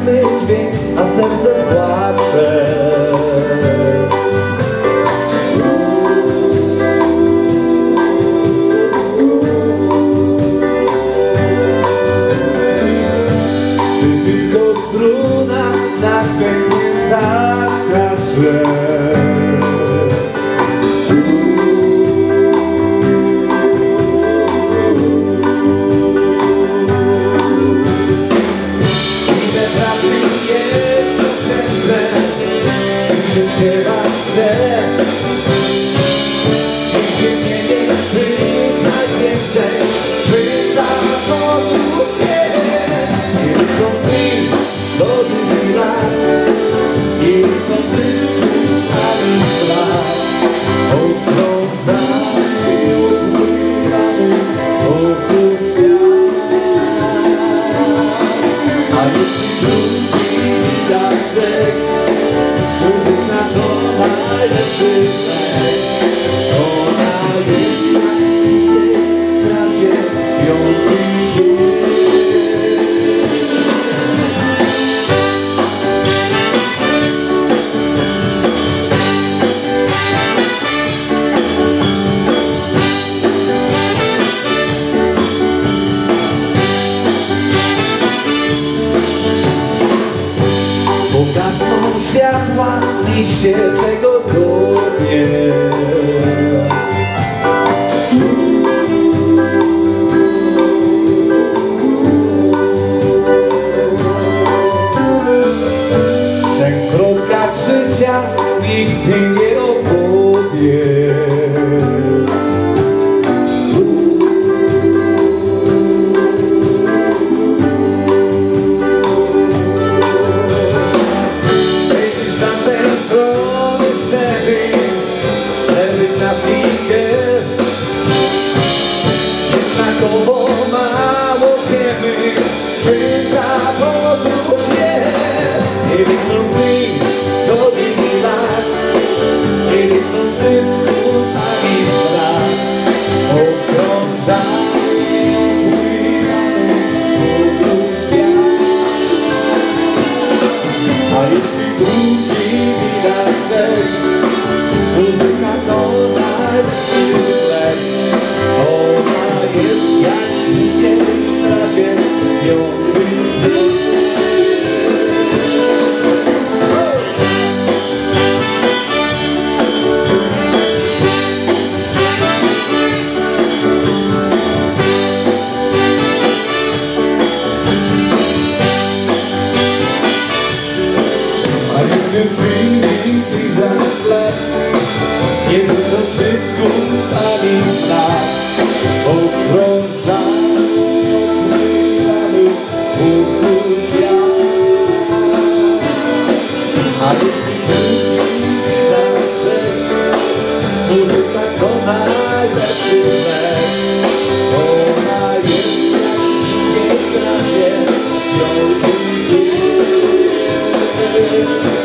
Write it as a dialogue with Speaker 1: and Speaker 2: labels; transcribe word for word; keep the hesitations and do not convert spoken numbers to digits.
Speaker 1: piękny dźwięk, a serce płacze. Czy tylko struna na pęknięta skacze? Śpiewa chcę, nigdy mnie nie chwyt najwięcej, chwyta wokół mnie. Nie liczą dni do długi lat, nie liczą zysku ani lat. Okrążamy upływamy wokół świat. A jeśli wróci widać, muzyka to najlepszy lek. Ona jest jak nigdy w razie ją lubię. Pogasną światła, niż się czego dowie. Trzech krotkach życia nigdy nie opowie. Jednakowo mało wiemy, czy ta podróżnie. Nie liczą dni do długi lat, nie liczą zysku ani strat. Okrążamy, upływamy wokół świat. A jeśli długi widać cel, muzyka to najlepszy lek. Ona jest jak nigdy w razie ją lubię. A jeśli długi widać cel, nie wrócą zysku ani lat. Okrążamy, upływamy wokół świat. A jeśli lubi zawsze, muzyka to najlepszy lek. Ona jest jak nigdy w razie ją lubię.